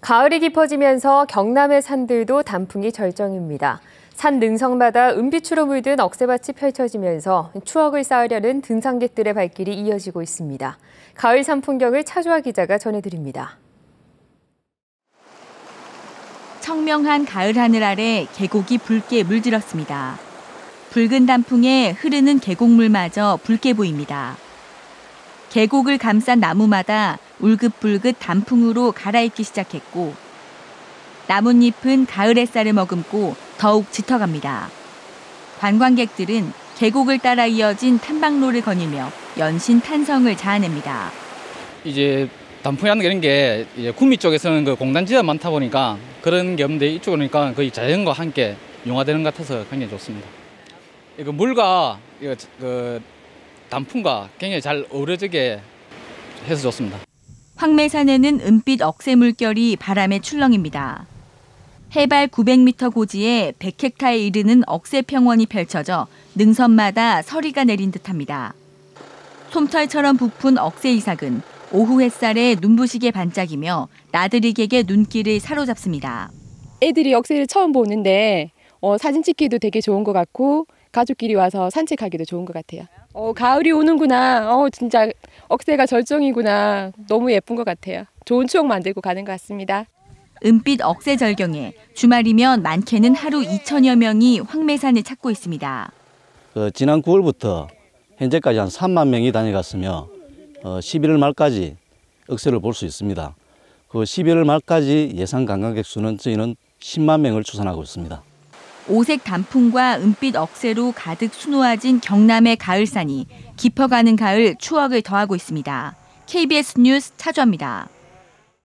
가을이 깊어지면서 경남의 산들도 단풍이 절정입니다. 산 능선마다 은빛으로 물든 억새밭이 펼쳐지면서 추억을 쌓으려는 등산객들의 발길이 이어지고 있습니다. 가을 산 풍경을 차주아 기자가 전해드립니다. 청명한 가을 하늘 아래 계곡이 붉게 물들었습니다. 붉은 단풍에 흐르는 계곡물마저 붉게 보입니다. 계곡을 감싼 나무마다 울긋불긋 단풍으로 갈아입기 시작했고 나뭇잎은 가을 햇살을 머금고 더욱 짙어갑니다. 관광객들은 계곡을 따라 이어진 탐방로를 거닐며 연신 탄성을 자아냅니다. 이제 단풍이라는 게 이제 구미 쪽에서는 그 공단지가 많다 보니까 그런 게 없는데 이쪽으로니까 거의 자연과 함께 융화되는 것 같아서 굉장히 좋습니다. 이거 물과 그 단풍과 굉장히 잘 어우러지게 해서 좋습니다. 황매산에는 은빛 억새 물결이 바람에 출렁입니다. 해발 900m 고지에 100헥타에 이르는 억새 평원이 펼쳐져 능선마다 서리가 내린 듯합니다. 솜털처럼 부푼 억새 이삭은 오후 햇살에 눈부시게 반짝이며 나들이객의 눈길을 사로잡습니다. 애들이 억새를 처음 보는데 사진 찍기도 되게 좋은 것 같고 가족끼리 와서 산책하기도 좋은 것 같아요. 가을이 오는구나. 진짜 억새가 절정이구나. 너무 예쁜 것 같아요. 좋은 추억 만들고 가는 것 같습니다. 은빛 억새 절경에 주말이면 많게는 하루 2천여 명이 황매산을 찾고 있습니다. 지난 9월부터 현재까지 한 3만 명이 다녀갔으며 11월 말까지 억새를 볼 수 있습니다. 그 11월 말까지 예상 관광객 수는 저희는 10만 명을 추산하고 있습니다. 오색 단풍과 은빛 억새로 가득 수놓아진 경남의 가을산이 깊어가는 가을 추억을 더하고 있습니다. KBS 뉴스 차주아입니다.